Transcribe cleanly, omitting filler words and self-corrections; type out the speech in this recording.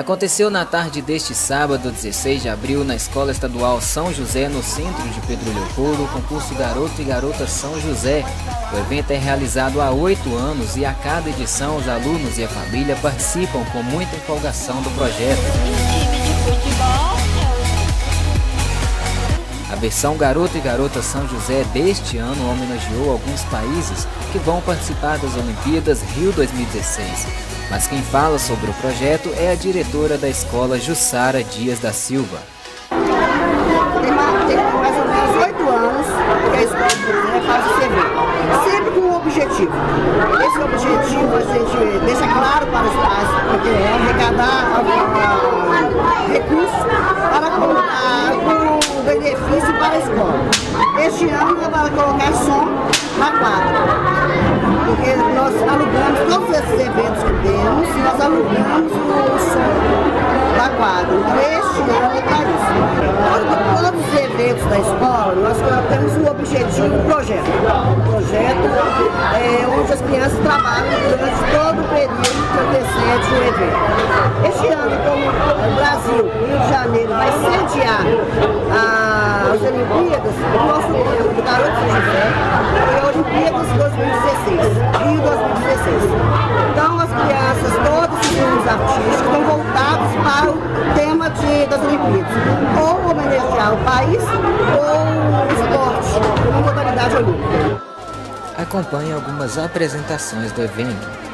Aconteceu na tarde deste sábado, 16 de abril, na Escola Estadual São José, no centro de Pedro Leopoldo, o concurso Garoto e Garota São José. O evento é realizado há 8 anos e a cada edição os alunos e a família participam com muita empolgação do projeto. A versão Garoto e Garota São José deste ano homenageou alguns países que vão participar das Olimpíadas Rio 2016. Mas quem fala sobre o projeto é a diretora da escola, Jussara Dias da Silva. Tem mais ou menos 8 anos que a escola faz esse evento, sempre com um objetivo. Esse objetivo a gente deixa claro para os pais, porque é arrecadar recursos para o benefício para a escola. Este ano é para colocar som na quadra, porque nós alugamos todos esses eventos que temos, nós alugamos o som da quadra. Este ano é para isso. Todos os eventos da escola, nós temos um objetivo, um projeto. Um projeto onde as crianças trabalham durante todo o período que antecede o evento. Este ano, como o Brasil, Rio de Janeiro, vai sediar as Olimpíadas, o nosso tema do Garoto São José foi a Olimpíadas 2016, Rio 2016. Então as crianças, todos os filmes artísticos estão voltados para o tema das Olimpíadas, ou homenagear o país ou o esporte, uma modalidade olímpica. Acompanhe algumas apresentações do evento.